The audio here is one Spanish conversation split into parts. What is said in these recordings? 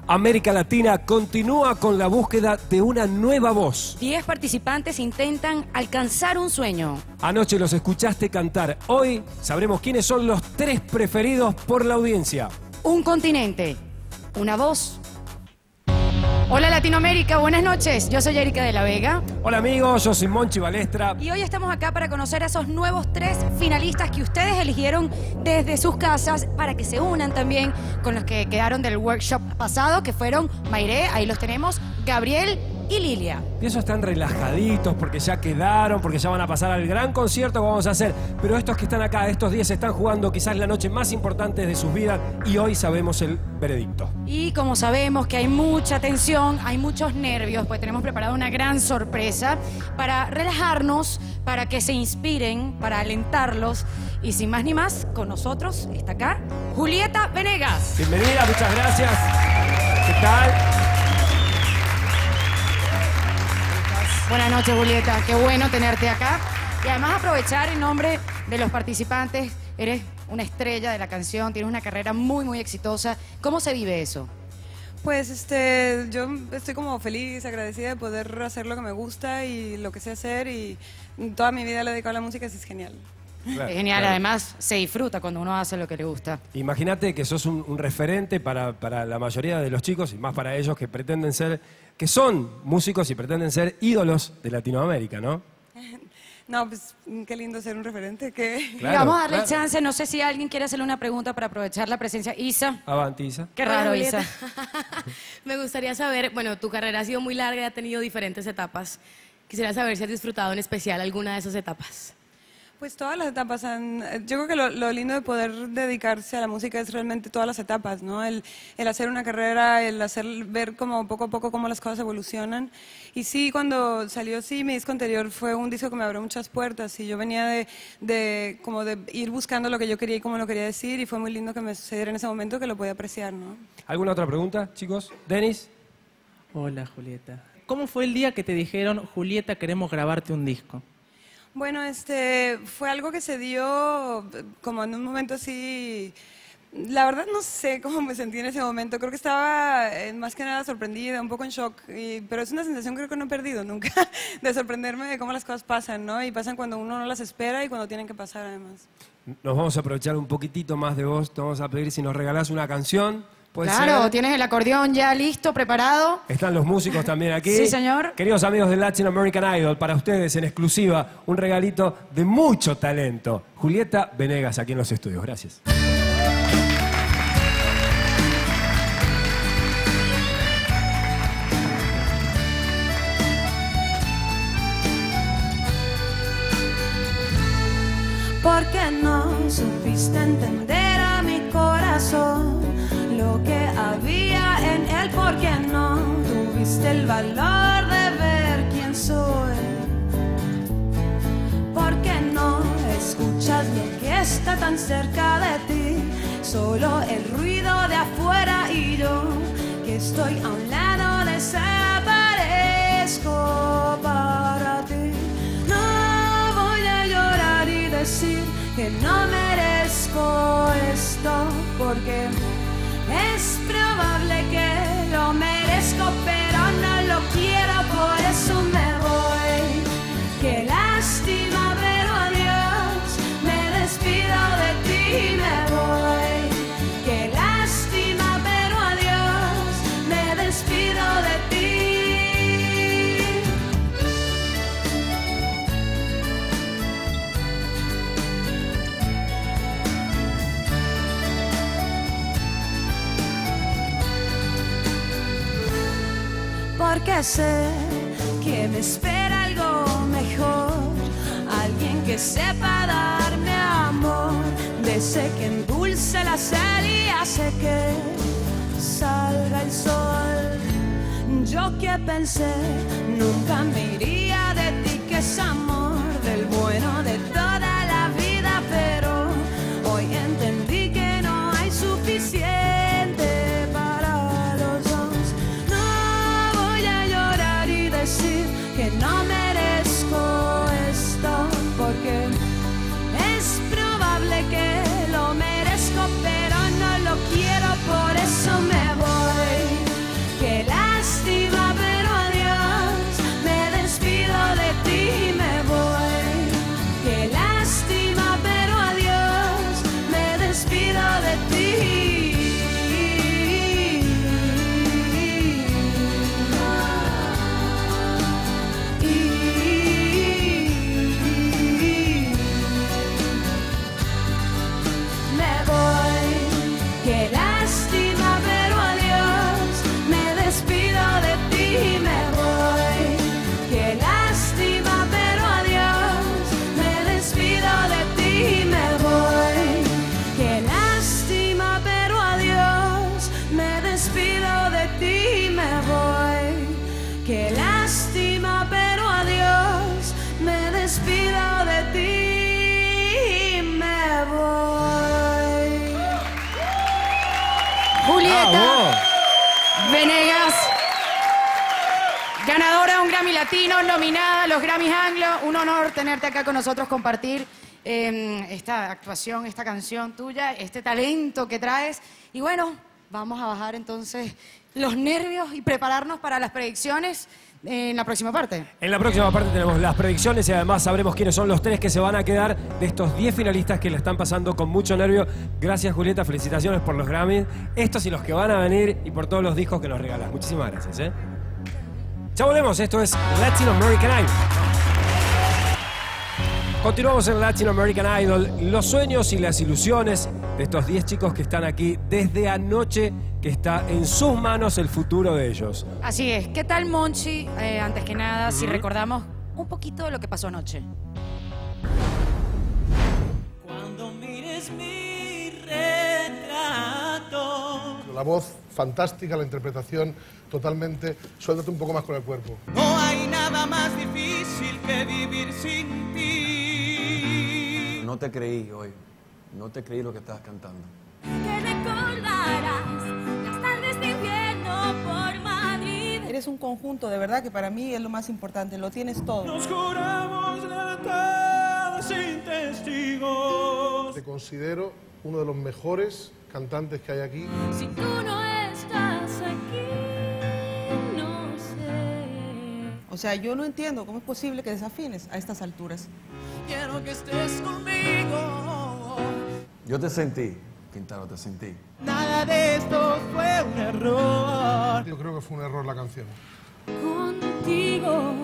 América Latina continúa con la búsqueda de una nueva voz. 10 participantes intentan alcanzar un sueño. Anoche los escuchaste cantar. Hoy sabremos quiénes son los 3 preferidos por la audiencia. Un continente, una voz. Hola Latinoamérica, buenas noches. Yo soy Erika de la Vega. Hola amigos, yo soy Monchi Balestra. Y hoy estamos acá para conocer a esos nuevos 3 finalistas que ustedes eligieron desde sus casas para que se unan también con los que quedaron del workshop pasado, que fueron Mayre, ahí los tenemos, Gabriel y Lilia. Y eso están relajaditos porque ya quedaron, porque ya van a pasar al gran concierto que vamos a hacer. Pero estos que están acá, estos 10 están jugando quizás la noche más importante de sus vidas y hoy sabemos el veredicto. Y como sabemos que hay mucha tensión, hay muchos nervios, pues tenemos preparado una gran sorpresa para relajarnos, para que se inspiren, para alentarlos. Y sin más ni más, con nosotros está acá Julieta Venegas. Bienvenida, muchas gracias. ¿Qué tal? Buenas noches, Julieta. Qué bueno tenerte acá. Y además aprovechar en nombre de los participantes. Eres una estrella de la canción, tienes una carrera muy, muy exitosa. ¿Cómo se vive eso? Pues yo estoy como feliz, agradecida de poder hacer lo que me gusta y lo que sé hacer, y toda mi vida le he dedicado a la música, eso es genial. Claro, Es genial, claro. Además se disfruta cuando uno hace lo que le gusta. Imagínate que sos un referente para la mayoría de los chicos y más para ellos que pretenden ser, que son músicos y pretenden ser ídolos de Latinoamérica, ¿no? No, pues qué lindo ser un referente. Que... Claro, Y vamos a darle claro. chance, no sé si alguien quiere hacerle una pregunta para aprovechar la presencia. Isa. Avanti, Isa. Qué Hola, raro, Julieta. Isa. Me gustaría saber, bueno, tu carrera ha sido muy larga y ha tenido diferentes etapas. Quisiera saber si has disfrutado en especial alguna de esas etapas. Pues todas las etapas yo creo que lo lindo de poder dedicarse a la música es realmente todas las etapas, ¿no? El hacer una carrera, el hacer ver como poco a poco cómo las cosas evolucionan. Y sí, cuando salió mi disco anterior fue un disco que me abrió muchas puertas y yo venía de ir buscando lo que yo quería y cómo lo quería decir, y fue muy lindo que me sucediera en ese momento, que lo podía apreciar, ¿no? ¿Alguna otra pregunta, chicos? ¿Denis? Hola, Julieta. ¿Cómo fue el día que te dijeron, Julieta, queremos grabarte un disco? Bueno, fue algo que se dio como en un momento así. La verdad no sé cómo me sentí en ese momento. Creo que estaba más que nada sorprendida, un poco en shock. Pero es una sensación que creo que no he perdido nunca, de sorprenderme de cómo las cosas pasan, ¿no? Y pasan cuando uno no las espera y cuando tienen que pasar, además. Nos vamos a aprovechar un poquitito más de vos. Te vamos a pedir si nos regalás una canción. ¿Puede Claro, ser? tienes el acordeón ya listo, preparado. Están los músicos también aquí. Sí, señor. Queridos amigos de Latin American Idol, para ustedes en exclusiva un regalito de mucho talento. Julieta Venegas aquí en los estudios. Gracias. ¿Por qué no supiste entender a mi corazón lo que había en él? ¿Por qué no tuviste el valor de ver quién soy? ¿Por qué no escuchas lo que está tan cerca de ti? Solo el ruido de afuera y yo, que estoy a un lado, desaparezco para ti. No voy a llorar y decir que no merezco esto, porque es probable que lo merezco, pero no lo quiero, por eso me voy. Qué lástima, pero adiós, me despido de ti y me voy. Qué lástima, pero adiós, me despido de ti. Porque sé que me espera algo mejor, alguien que sepa darme amor, de ese que endulce la sal y hace que salga el sol. Yo que pensé nunca me iría de ti, que es amor del bueno de toda la vida, pero hoy entendí que no hay suficiente para los dos. No voy a llorar y decir que no merezco esto, porque es probable que lo merezco, pero no lo quiero, por eso me voy. Julieta Venegas, ganadora de un Grammy Latino, nominada a los Grammys Anglo. Un honor tenerte acá con nosotros, compartir esta actuación, esta canción tuya, este talento que traes. Y bueno, vamos a bajar entonces los nervios y prepararnos para las predicciones en la próxima parte. En la próxima parte tenemos las predicciones y además sabremos quiénes son los 3 que se van a quedar de estos 10 finalistas que la están pasando con mucho nervio. Gracias, Julieta, felicitaciones por los Grammys, estos y los que van a venir y por todos los discos que nos regalas. Muchísimas gracias. Ya volvemos, esto es Latin American Idol. Continuamos en Latin American Idol, los sueños y las ilusiones de estos 10 chicos que están aquí desde anoche, que está en sus manos el futuro de ellos. Así es. ¿Qué tal, Monchi? Antes que nada, si recordamos un poquito de lo que pasó anoche. Cuando mires mi retrato. La voz fantástica, la interpretación totalmente. Suéltate un poco más con el cuerpo. No hay nada más difícil que vivir sin ti. No te creí hoy. No te creí lo que estabas cantando. Que recordarás las tardes de invierno por Madrid. Eres un conjunto, de verdad, que para mí es lo más importante. Lo tienes todo. Nos juramos lealtad sin testigos. Te considero uno de los mejores cantantes que hay aquí. Si tú no estás aquí, no sé. O sea, yo no entiendo cómo es posible que desafines a estas alturas. Quiero que estés conmigo. Yo te sentí, Quintaro, te sentí. Nada de esto fue un error. Yo creo que fue un error la canción. Contigo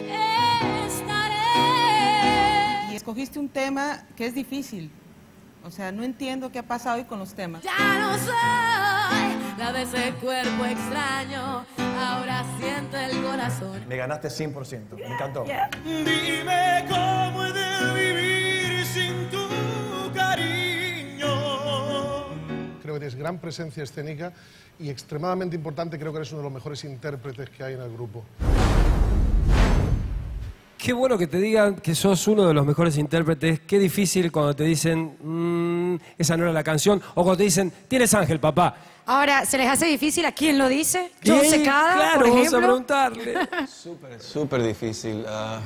estaré. Y escogiste un tema que es difícil. O sea, no entiendo qué ha pasado hoy con los temas. Ya no soy la de ese cuerpo extraño, ahora siento el corazón. Me ganaste 100%, me encantó. Dime cómo he de vivir sin tu cariño. Creo que tienes gran presencia escénica y extremadamente importante, creo que eres uno de los mejores intérpretes que hay en el grupo. Qué bueno que te digan que sos uno de los mejores intérpretes. Qué difícil cuando te dicen, esa no era la canción. O cuando te dicen, tienes ángel, papá. Ahora, ¿se les hace difícil a quién lo dice? John Y, Secada, claro, por vamos ejemplo. a preguntarle. Súper difícil.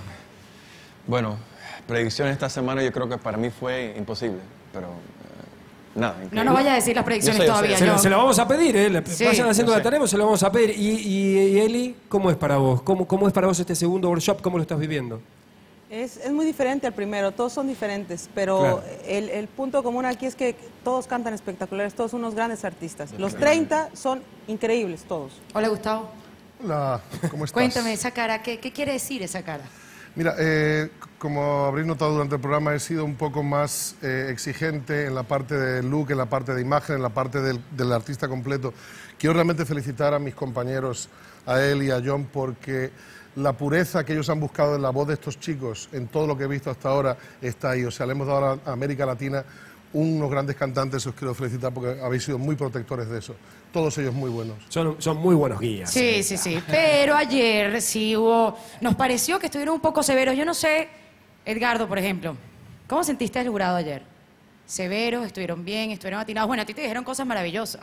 Bueno, predicción esta semana yo creo que para mí fue imposible, pero nada. No nos vaya a decir las predicciones todavía, John. Se lo vamos a pedir, Sí. Vayan haciendo Yo la sé. tarea, se lo vamos a pedir. Y Eli, ¿cómo es para vos? ¿Cómo es para vos este segundo workshop? ¿Cómo lo estás viviendo? Es muy diferente al primero, todos son diferentes, pero Claro. el punto común aquí es que todos cantan espectaculares, todos son unos grandes artistas. Los 30 son increíbles todos. Hola, Gustavo. Hola, ¿cómo estás? Cuéntame esa cara. ¿Qué quiere decir esa cara? Mira, como habréis notado durante el programa, he sido un poco más exigente en la parte del look, en la parte de imagen, en la parte del artista completo. Quiero realmente felicitar a mis compañeros, a él y a John, porque la pureza que ellos han buscado en la voz de estos chicos, en todo lo que he visto hasta ahora, está ahí. O sea, le hemos dado a América Latina unos grandes cantantes, os quiero felicitar porque habéis sido muy protectores de eso. Todos ellos muy buenos. Son muy buenos guías. Sí. Pero ayer sí hubo... Nos pareció que estuvieron un poco severos. Yo no sé, Edgardo, por ejemplo, ¿cómo sentiste al jurado ayer? ¿Severos? ¿Estuvieron bien? ¿Estuvieron atinados? Bueno, a ti te dijeron cosas maravillosas.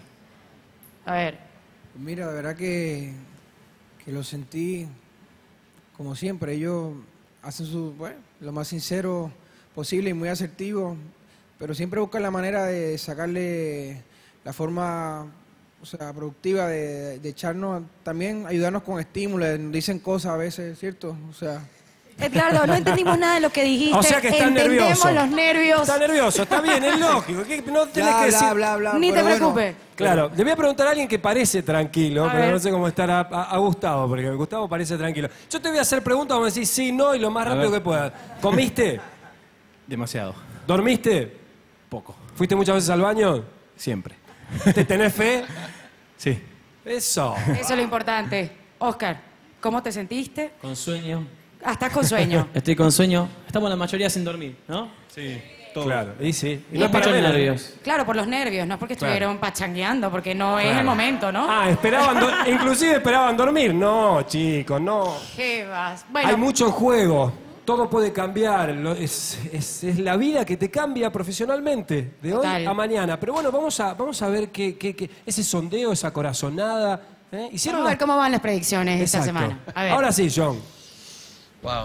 A ver. Mira, de verdad que lo sentí como siempre. Ellos hacen lo más sincero posible y muy asertivo, pero siempre buscan la manera de sacarle la forma, o sea, productiva de echarnos, también ayudarnos con estímulos, nos dicen cosas a veces, ¿cierto? O sea... Edgardo, no entendimos nada de lo que dijiste. O sea que estás Entendemos nervioso. los nervios. Está nervioso, está bien, es lógico. No tenés que decir... Ni te preocupes. Claro, le voy a preguntar a alguien que parece tranquilo, A pero ver. no sé cómo estará a Gustavo, porque Gustavo parece tranquilo. Yo te voy a hacer preguntas, vamos a decir sí, no, y lo más rápido que puedas. ¿Comiste? Demasiado. ¿Dormiste? Poco. ¿Fuiste muchas veces al baño? Siempre. ¿Te tenés fe? Sí. Eso. Eso es lo importante. Oscar, ¿cómo te sentiste? Con sueño. Ah, estás con sueño. Estoy con sueño. Estamos la mayoría sin dormir, ¿no? Sí. Claro, y sí. Y no es para menos. nervios. Claro, por los nervios, no es porque Claro. estuvieron pachangueando, porque no es Claro. el momento, ¿no? Ah, inclusive esperaban dormir. No, chicos, no. ¿Qué vas? Bueno, Hay mucho en juego. todo puede cambiar. Es la vida que te cambia profesionalmente, de hoy Total. a mañana. Pero bueno, vamos a ver ese sondeo, esa corazonada. Hicieron Vamos a ver cómo van las predicciones esta Exacto. semana. A ver. Ahora sí, John. Wow.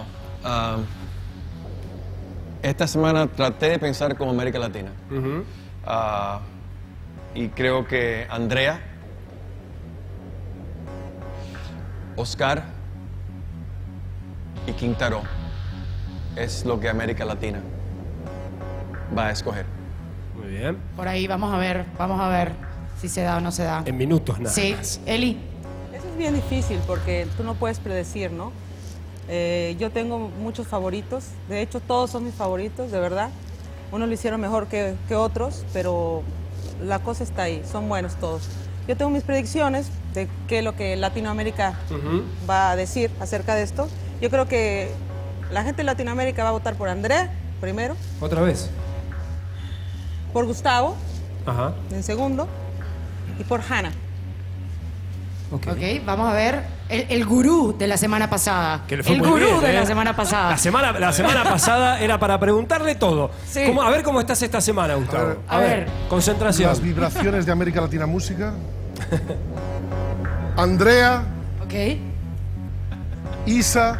Esta semana traté de pensar como América Latina. Y creo que Andrea, Oscar y Quintaro es lo que América Latina va a escoger. Muy bien. Por ahí vamos a ver si se da o no se da. En minutos nada Sí, más. Eli. Eso es bien difícil porque tú no puedes predecir, ¿no? Yo tengo muchos favoritos, de hecho todos son mis favoritos, de verdad. Unos lo hicieron mejor que otros, pero la cosa está ahí, son buenos todos. Yo tengo mis predicciones de qué es lo que Latinoamérica va a decir acerca de esto. Yo creo que la gente de Latinoamérica va a votar por Andrea, primero, ¿Otra vez? por Gustavo, Ajá. en segundo, y por Hannah. Ok, vamos a ver el gurú de la semana pasada. Que le fue el muy gurú bien, de ¿eh? la semana pasada. La semana pasada era para preguntarle todo. Sí. A ver cómo estás esta semana, Gustavo. A ver. Concentración. Las vibraciones de América Latina Música. Andrea, Ok. Isa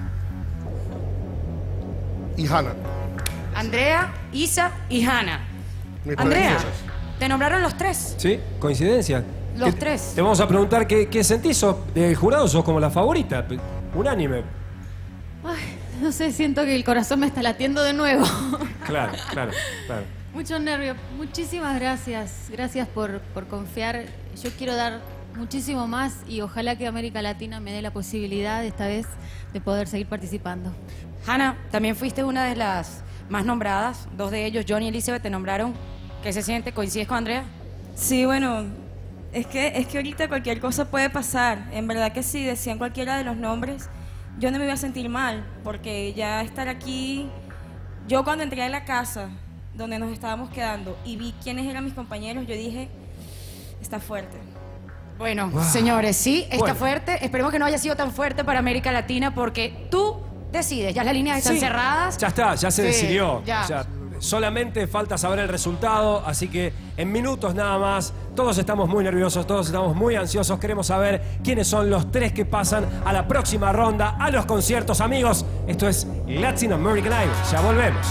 y Hannah. Andrea, Isa y Hannah. Mis Andrea, predicciones. te nombraron los tres. ¿Sí? ¿Coincidencia? Los ¿Qué- tres. Te vamos a preguntar qué sentís. ¿Sos del jurado? ¿Sos como la favorita? Unánime. Ay, no sé, siento que el corazón me está latiendo de nuevo. Claro. Mucho nervio. Muchísimas gracias. Gracias por confiar. Yo quiero dar muchísimo más y ojalá que América Latina me dé la posibilidad esta vez de poder seguir participando. Hannah, también fuiste una de las más nombradas. Dos de ellos, John y Elizabeth, te nombraron. ¿Qué se siente? ¿Coincides con Andrea? Sí, bueno, es que ahorita cualquier cosa puede pasar. En verdad que si decían cualquiera de los nombres, yo no me iba a sentir mal, porque ya estar aquí... Yo cuando entré a la casa donde nos estábamos quedando y vi quiénes eran mis compañeros, yo dije, está fuerte. Bueno, Wow. señores, sí, está Bueno. fuerte. Esperemos que no haya sido tan fuerte para América Latina porque tú decides. Ya las líneas están Sí. cerradas. Ya está, ya se Sí, decidió. ya. O sea, solamente falta saber el resultado, así que en minutos nada más. Todos estamos muy nerviosos, todos estamos muy ansiosos. Queremos saber quiénes son los tres que pasan a la próxima ronda, a los conciertos, amigos. Esto es Latin American Idol. Ya volvemos.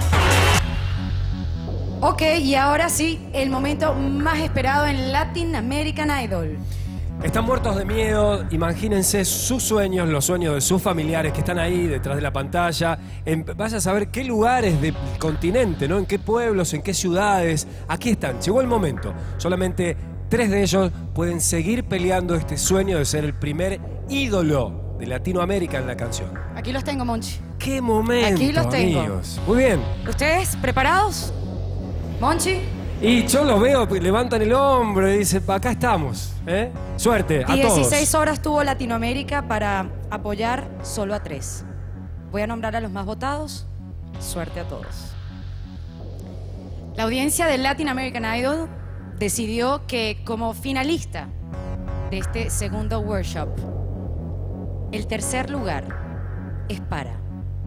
Ok, y ahora sí, el momento más esperado en Latin American Idol. Están muertos de miedo, imagínense sus sueños, los sueños de sus familiares que están ahí detrás de la pantalla. Vaya a saber qué lugares del continente, ¿no? En qué pueblos, en qué ciudades. Aquí están, llegó el momento. Solamente 3 de ellos pueden seguir peleando este sueño de ser el primer ídolo de Latinoamérica en la canción. Aquí los tengo, Monchi. ¡Qué momento, Aquí los tengo. amigos! Muy bien. ¿Ustedes preparados? Monchi. Y yo los veo, pues, levantan el hombro y dicen, acá estamos. Suerte a todos. 16 horas tuvo Latinoamérica para apoyar solo a 3. Voy a nombrar a los más votados. Suerte a todos. La audiencia del Latin American Idol decidió que como finalista de este segundo workshop, el tercer lugar es para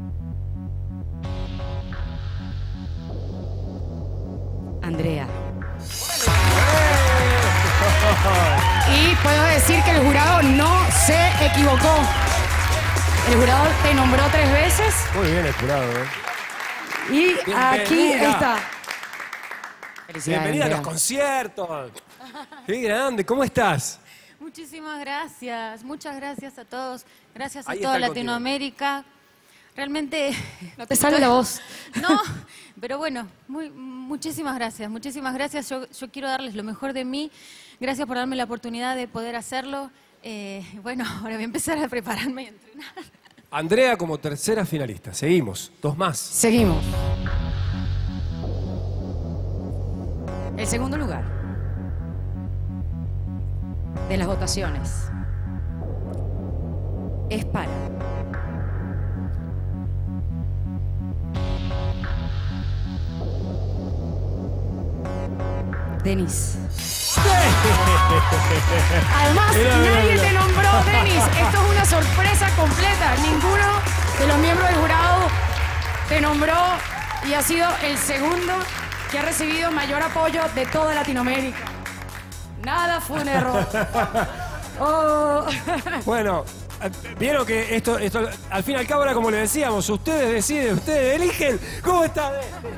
Andrea. Y puedo decir que el jurado no se equivocó. El jurado te nombró 3 veces Muy bien el jurado, ¿eh? y aquí Bienvenida. está. Felicidades, Bienvenida a los Andrea. conciertos. ¡Qué grande! ¿Cómo estás? Muchísimas gracias. Muchas gracias a todos. Gracias a Ahí toda está el Latinoamérica. Realmente... No te sale la voz. No, pero bueno, muchísimas gracias. Muchísimas gracias. Yo quiero darles lo mejor de mí. Gracias por darme la oportunidad de poder hacerlo. Bueno, ahora voy a empezar a prepararme y a entrenar. Andrea como tercera finalista. Seguimos. 2 más. Seguimos. El segundo lugar de las votaciones es para Denis. Además, Mira, nadie mira. te nombró Denis. Esto es una sorpresa completa. Ninguno de los miembros del jurado te nombró y ha sido el segundo que ha recibido mayor apoyo de toda Latinoamérica. Nada fue un error. Oh. Bueno, vieron que esto al fin y al cabo era como le decíamos, ustedes deciden, ustedes eligen. ¿Cómo está?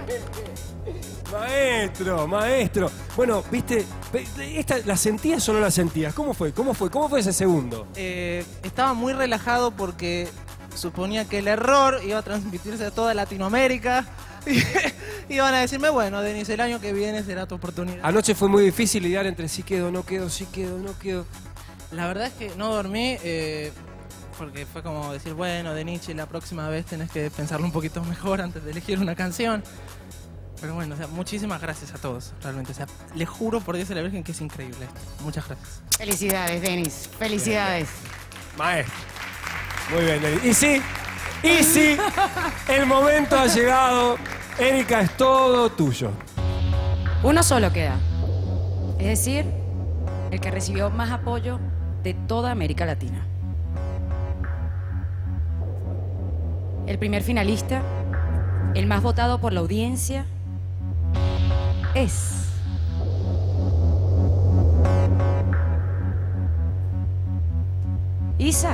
Maestro. Bueno, viste, ¿la sentías o no la sentías? ¿Cómo fue ese segundo? Estaba muy relajado porque suponía que el error iba a transmitirse a toda Latinoamérica. Y iban a decirme, bueno, Denis, el año que viene será tu oportunidad. Anoche fue muy difícil lidiar entre sí quedo, no quedo, sí quedo, no quedo. La verdad es que no dormí porque fue como decir, bueno, Denis, la próxima vez tenés que pensarlo un poquito mejor antes de elegir una canción. Pero bueno, o sea, muchísimas gracias a todos, realmente. O sea, les juro por Dios y la Virgen que es increíble esto. Muchas gracias. Felicidades, Denis. Felicidades. Maestro. Muy bien, Denis. Y sí, el momento ha llegado. Erika, es todo tuyo. Uno solo queda. Es decir, el que recibió más apoyo de toda América Latina. El primer finalista, el más votado por la audiencia, es... Isa.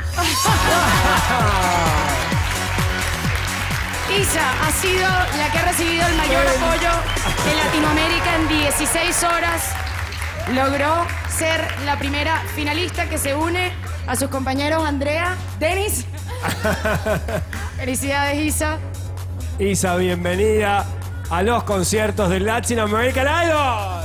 Isa ha sido la que ha recibido el mayor apoyo de Latinoamérica en 16 horas. Logró ser la primera finalista que se une a sus compañeros Andrea, Denis. Felicidades, Isa. Isa, bienvenida a los conciertos de Latin American Idol.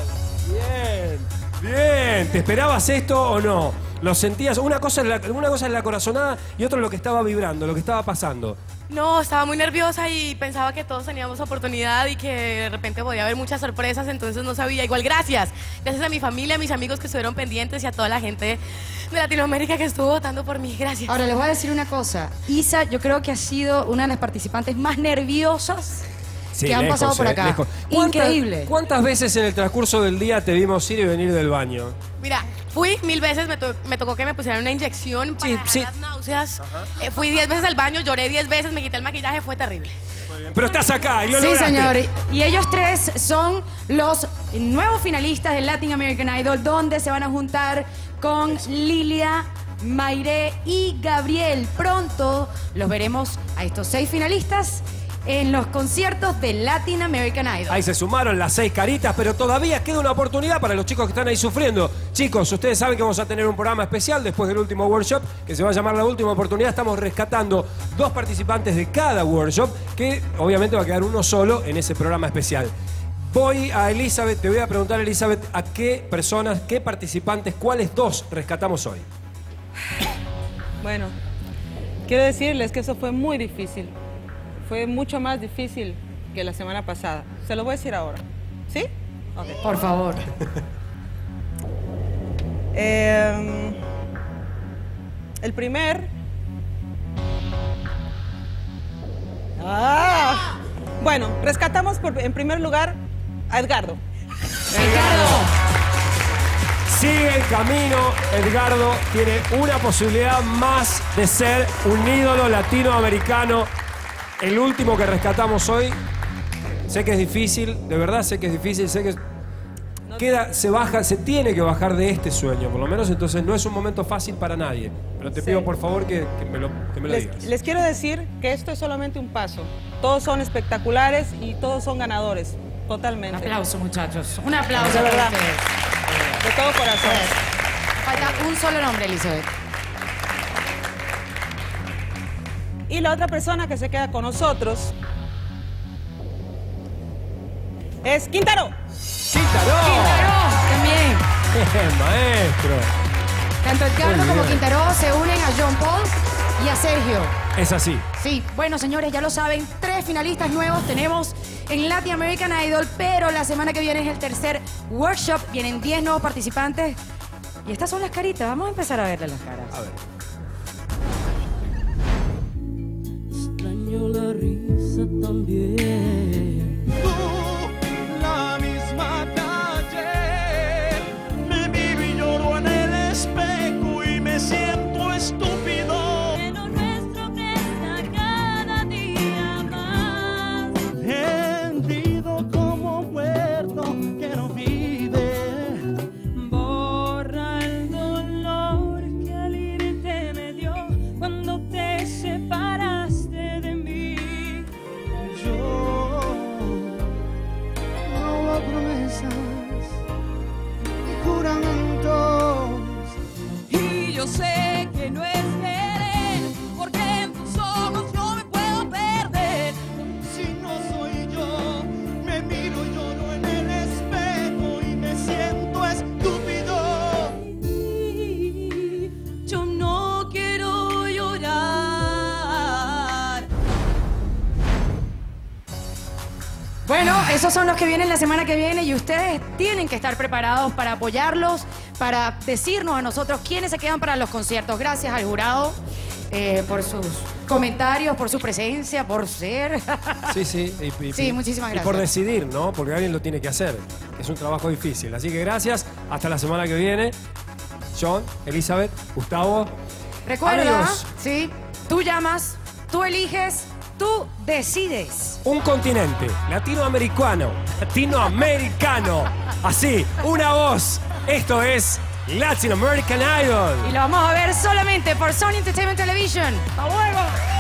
Bien. ¿Te esperabas esto o no? ¿Lo sentías? Una cosa es la corazonada y otra lo que estaba vibrando, lo que estaba pasando. No, estaba muy nerviosa y pensaba que todos teníamos oportunidad y que de repente podía haber muchas sorpresas, entonces no sabía. Igual gracias a mi familia, a mis amigos que estuvieron pendientes y a toda la gente de Latinoamérica que estuvo votando por mí. Gracias. Ahora les voy a decir una cosa. Isa, yo creo que ha sido una de las participantes más nerviosas que han pasado por acá. Increíble. ¿Cuántas veces en el transcurso del día te vimos ir y venir del baño? Mira, fui 1000 veces, me tocó que me pusieran una inyección para las náuseas. Fui 10 veces al baño, lloré 10 veces, me quité el maquillaje, fue terrible. Pero estás acá y lo Sí, lograste. señor. Y ellos tres son los nuevos finalistas del Latin American Idol, donde se van a juntar con Lilia, Mayre y Gabriel. Pronto los veremos a estos 6 finalistas en los conciertos de Latin American Idol. Ahí se sumaron las 6 caritas, pero todavía queda una oportunidad para los chicos que están ahí sufriendo. Chicos, ustedes saben que vamos a tener un programa especial después del último workshop, que se va a llamar La Última Oportunidad. Estamos rescatando 2 participantes de cada workshop, que obviamente va a quedar uno solo en ese programa especial. Voy a Elizabeth, te voy a preguntar, Elizabeth, a qué personas, qué participantes, cuáles 2 rescatamos hoy. Bueno, quiero decirles que eso fue muy difícil. Fue mucho más difícil que la semana pasada. Se lo voy a decir ahora. ¿Sí? Okay. Por favor. El primer... Bueno, rescatamos en primer lugar a Edgardo. Sigue el camino, Edgardo tiene una posibilidad más de ser un ídolo latinoamericano. El último que rescatamos hoy, sé que es difícil, de verdad sé que es difícil, sé que se tiene que bajar de este sueño, por lo menos, entonces no es un momento fácil para nadie. Pero te pido por favor que me lo digas. Les quiero decir que esto es solamente un paso. Todos son espectaculares y todos son ganadores, totalmente. Un aplauso, muchachos. Un aplauso. De verdad. Para ustedes. De todo corazón. Falta un solo nombre, Elizabeth. Y la otra persona que se queda con nosotros es Quintaro. Quintaro, también. Maestro. Tanto Edgardo como Quintaro se unen a John Paul y a Sergio. Es así. Sí, bueno, señores, ya lo saben, 3 finalistas nuevos tenemos en Latin American Idol, pero la semana que viene es el tercer workshop, vienen 10 nuevos participantes y estas son las caritas, vamos a empezar a verle las caras. A ver. Extraño la risa también. La misma calle, me miro y lloro en el espejo y me siento estúpido. Que lo nuestro crezca esos son los que vienen la semana que viene y ustedes tienen que estar preparados para apoyarlos, para decirnos a nosotros quiénes se quedan para los conciertos. Gracias al jurado por sus comentarios, por su presencia, por ser. Sí, sí. Sí, muchísimas gracias. Y por decidir, ¿no? Porque alguien lo tiene que hacer. Es un trabajo difícil. Así que gracias. Hasta la semana que viene. John, Elizabeth, Gustavo. Recuerda, amigos, sí, tú llamas, tú eliges, tú decides. un continente latinoamericano. Así, una voz. Esto es Latin American Idol. Y lo vamos a ver solamente por Sony Entertainment Television. ¡Hasta luego!